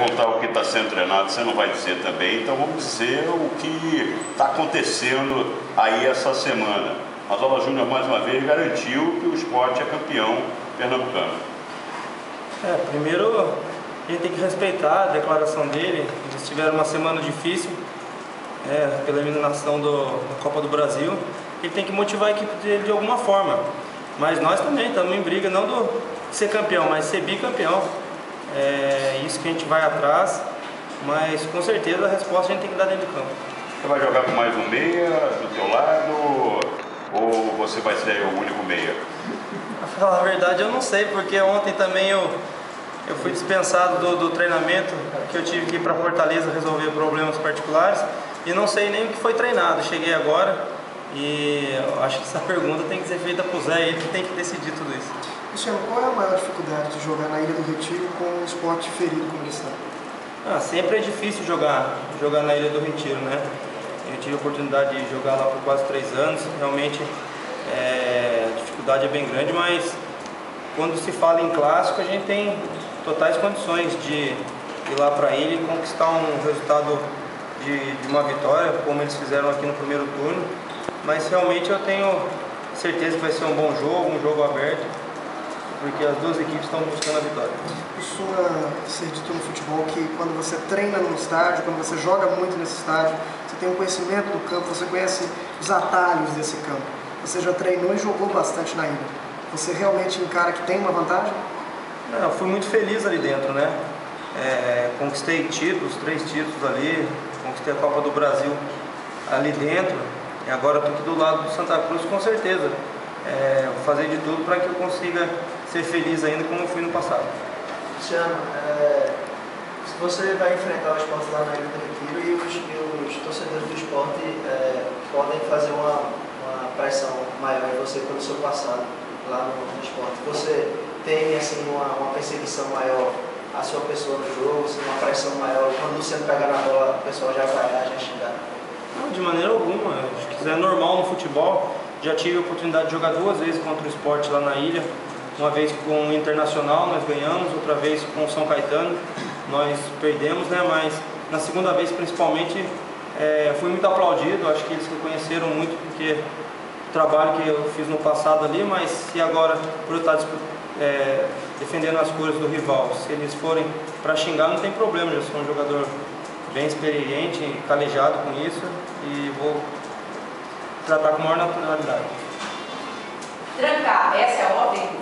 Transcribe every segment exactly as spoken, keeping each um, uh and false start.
perguntar o que está sendo treinado, você não vai dizer também, então vamos dizer o que está acontecendo aí essa semana. Mazola Júnior, mais uma vez, garantiu que o Sport é campeão pernambucano. É, primeiro, a gente tem que respeitar a declaração dele. Eles tiveram uma semana difícil, é, pela eliminação do, da Copa do Brasil. Ele tem que motivar a equipe dele de alguma forma. Mas nós também estamos em briga, não do ser campeão, mas ser bicampeão. É isso que a gente vai atrás, mas com certeza a resposta a gente tem que dar dentro do campo. Você vai jogar com mais um meia do teu lado ou você vai ser o único meia? Pra falar a verdade, eu não sei, porque ontem também eu, eu fui dispensado do, do treinamento, que eu tive que ir para Fortaleza resolver problemas particulares e não sei nem o que foi treinado. Cheguei agora e eu acho que essa pergunta tem que ser feita para o Zé, ele que tem que decidir tudo isso. Luciano, qual é a maior dificuldade de jogar na Ilha do Retiro com o Sport ferido como ele está? Ah, sempre é difícil jogar, jogar na Ilha do Retiro, né? Eu tive a oportunidade de jogar lá por quase três anos, realmente é, a dificuldade é bem grande, mas quando se fala em clássico a gente tem totais condições de ir lá para a ilha e conquistar um resultado de, de uma vitória, como eles fizeram aqui no primeiro turno, mas realmente eu tenho certeza que vai ser um bom jogo, um jogo aberto, porque as duas equipes estão buscando a vitória. Costuma ser dito no futebol que quando você treina no estádio, quando você joga muito nesse estádio, você tem um conhecimento do campo, você conhece os atalhos desse campo. Você já treinou e jogou bastante na ilha. Você realmente encara que tem uma vantagem? Não, eu fui muito feliz ali dentro, né? É, conquistei títulos, três títulos ali, conquistei a Copa do Brasil ali dentro, e agora estou aqui do lado do Santa Cruz, com certeza. É, vou fazer de tudo para que eu consiga ser feliz ainda como eu fui no passado. Luciano, é, você vai enfrentar o Sport lá na Ilha do Retiro e os, e os torcedores do Sport é, podem fazer uma, uma pressão maior em você pelo seu passado lá no, no Sport. Você tem assim, uma, uma perseguição maior à sua pessoa no jogo, assim, uma pressão maior, quando o Luciano pegar na bola, o pessoal já vai lá, já xingar? Não, de maneira alguma. Acho que isso é normal no futebol. Já tive a oportunidade de jogar duas vezes contra o Sport lá na ilha. Uma vez com o Internacional nós ganhamos, outra vez com o São Caetano nós perdemos, né? Mas na segunda vez principalmente é, fui muito aplaudido, acho que eles reconheceram muito porque o trabalho que eu fiz no passado ali, mas se agora por eu estar é, defendendo as cores do rival, se eles forem para xingar não tem problema, eu sou um jogador bem experiente, calejado com isso e vou tratar com maior naturalidade. Trancar, essa é a ordem?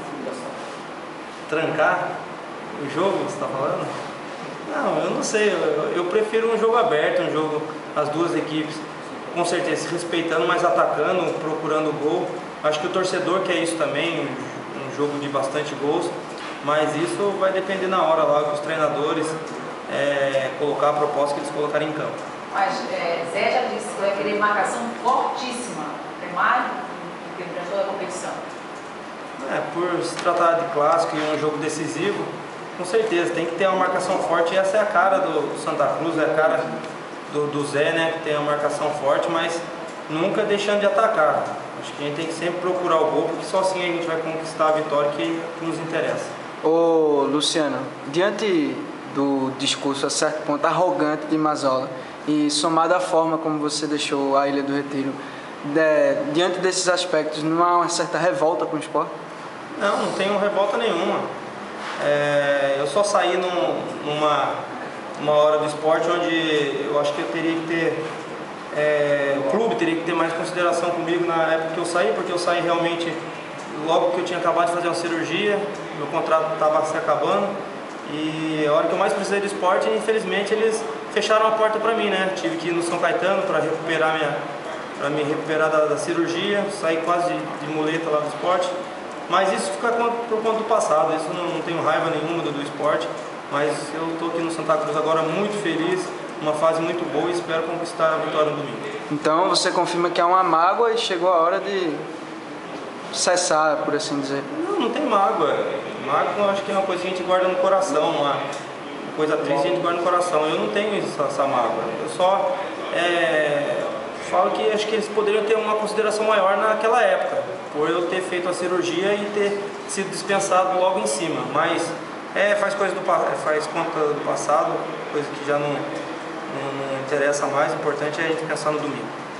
Trancar o jogo, você está falando? Não, eu não sei, eu, eu prefiro um jogo aberto, um jogo, as duas equipes, com certeza, se respeitando, mas atacando, procurando o gol. Acho que o torcedor quer isso também, um, um jogo de bastante gols, mas isso vai depender na hora lá, que os treinadores é, colocar a proposta que eles colocarem em campo. Mas é, Zé já disse que vai querer marcação fortíssima, é mais do que durante toda a competição. É, por se tratar de clássico e um jogo decisivo, com certeza, tem que ter uma marcação forte e essa é a cara do, do Santa Cruz, é a cara do, do Zé, né, que tem uma marcação forte, mas nunca deixando de atacar. Acho que a gente tem que sempre procurar o gol, porque só assim a gente vai conquistar a vitória que, que nos interessa. Ô Luciano, diante do discurso a certo ponto arrogante de Mazola e somado à forma como você deixou a Ilha do Retiro, de, diante desses aspectos, não há uma certa revolta com o Sport? Não, não tenho revolta nenhuma. É, eu só saí num, numa uma hora do esporte onde eu acho que eu teria que ter, é, o clube teria que ter mais consideração comigo na época que eu saí, porque eu saí realmente logo que eu tinha acabado de fazer uma cirurgia, meu contrato estava se acabando e a hora que eu mais precisei do esporte, infelizmente eles fecharam a porta para mim, né? Tive que ir no São Caetano para recuperar minha, para me recuperar da, da cirurgia, saí quase de, de muleta lá do esporte. Mas isso fica por conta do passado, isso não, não tenho raiva nenhuma do, do esporte, mas eu estou aqui no Santa Cruz agora muito feliz, uma fase muito boa e espero conquistar a vitória no domingo. Então você confirma que há uma mágoa e chegou a hora de cessar, por assim dizer? Não, não tem mágoa. Mágoa eu acho que é uma coisa que a gente guarda no coração, uma coisa triste a gente guarda no coração. Eu não tenho essa, essa mágoa, eu só é, falo que acho que eles poderiam ter uma consideração maior naquela época, por eu ter feito a cirurgia e ter sido dispensado logo em cima, mas É, faz coisa do pa- faz conta do passado, coisa que já não, não, não interessa mais. O importante é a gente pensar no domingo.